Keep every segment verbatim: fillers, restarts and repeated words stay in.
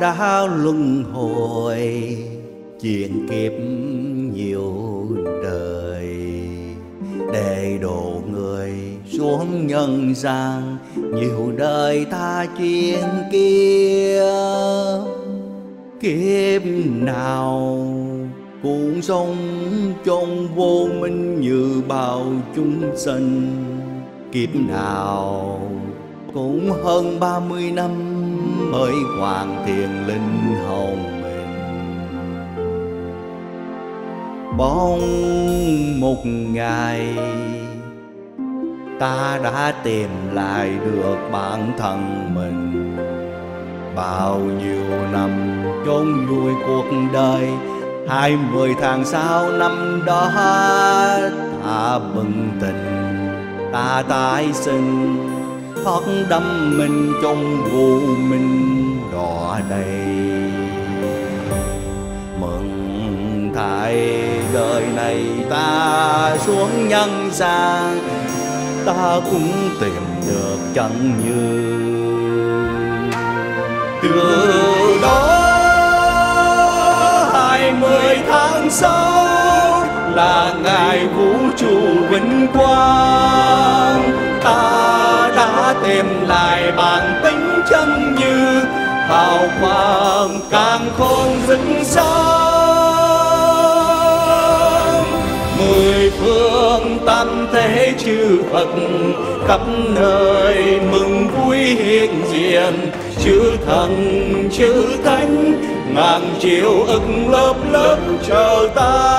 đã luân hồi chuyện kiếp nhiều đời, để độ người xuống nhân gian nhiều đời tha chuyện kia. Kiếp nào cũng sống trong vô minh như bao chúng sinh, kiếp nào cũng hơn ba mươi năm mới hoàn thiện linh hồn mình. Bỗng một ngày ta đã tìm lại được bản thân mình. Bao nhiêu năm chôn vùi cuộc đời, hai mươi tháng sau năm đó ta bừng tỉnh, ta tái sinh, thoát đắm mình trong vô minh đỏ đầy. Mừng thay đời này ta xuống nhân gian, ta cũng tìm được chân như. Từ đó hai mươi tháng sáu là ngày vũ trụ vinh quang, ta đã tìm lại bản tính chân như, hào quang càng khôn rực sáng. Mười phương tam thế chư Phật khắp nơi mừng vui hiện diện, chư thần chư thánh ngàn triệu ức lớp lớp chờ ta.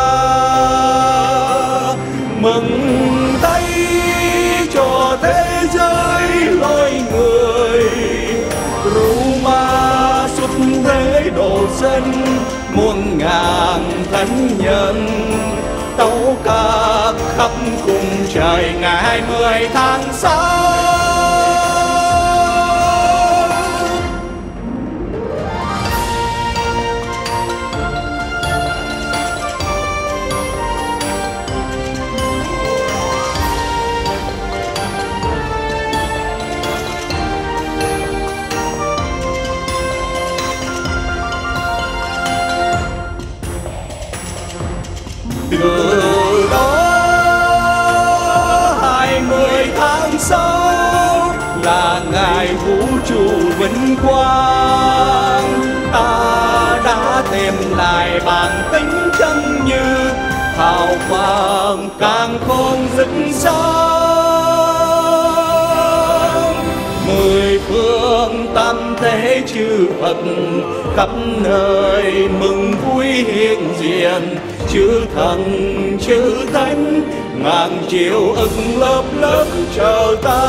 Mừng thay cho thế giới loài người, rủ ma xuất thế độ sinh, muôn ngàn thánh nhân tấu ca khắp cùng trời ngày mười tháng sáu. Từ đó hai mươi tháng sáu là ngày vũ trụ vinh quang, ta đã tìm lại bản tính chân như, hào quang càng khôn rực sáng. Mười phương tam thế chư Phật khắp nơi mừng vui hiện diện, chư thần chư thánh ngàn triệu ức lớp lớp chờ ta.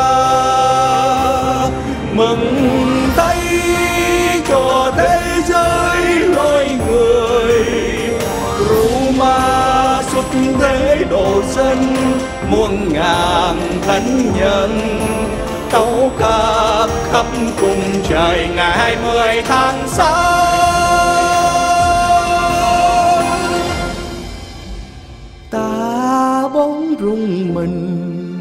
Mừng thay cho thế giới loài người, rủ ma xuất thế độ sinh, muôn ngàn thánh nhân tấu ca khắp cùng trời ngày mười tháng sáu. Ta bóng rung mình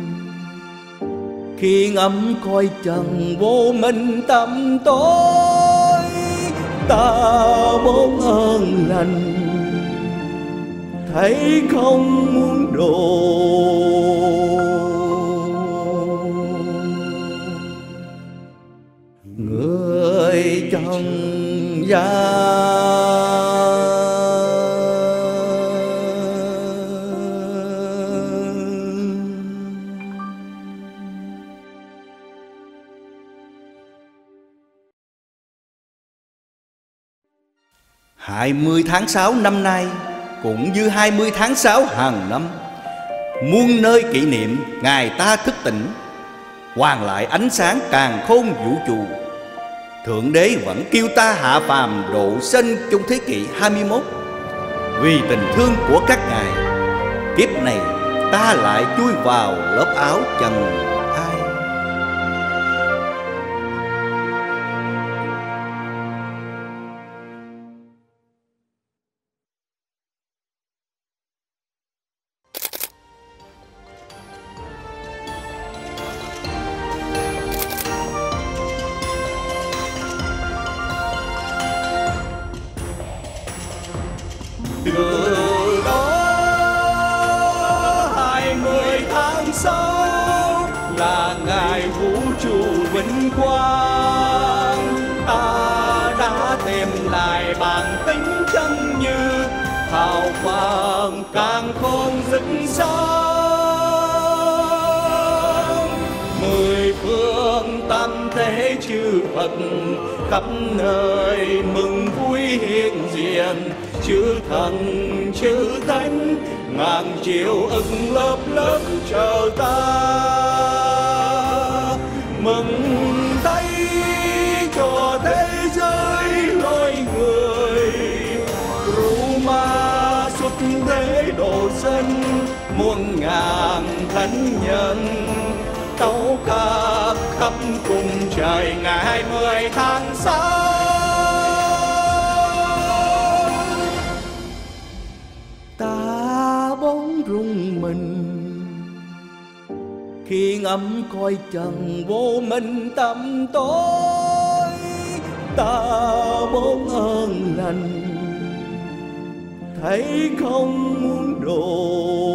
khi ngắm coi trần vô minh tăm tối, ta bóng ơn lành thấy không muốn độ. Người trần gian hai mươi tháng sáu năm nay cũng như hai mươi tháng sáu hàng năm, muôn nơi kỷ niệm ngày ta thức tỉnh, hoàn lại ánh sáng càn khôn vũ trụ. Thượng Đế vẫn kêu ta hạ phàm độ sinh trong thế kỷ hai mươi mốt. Vì tình thương của các ngài, kiếp này ta lại chui vào lớp áo trần ai. vinh quang. Ta đã tìm lại bản tính chân như, hào quang càng không dứt sáng. Mười phương tam thế chư Phật khắp nơi mừng vui hiện diện, chư thần chư thánh ngàn triệu ức lớp lớp chờ ta. Mừng thấy cho thế giới loài người, rủ ma xuất thế độ dân, muôn ngàn thánh nhân tấu ca khắp cùng trời ngày hai mươi tháng sáu. Ta bóng rung mình khi ngắm coi trần vô minh tâm tối. Ta bốn ơn lành thấy không muốn độ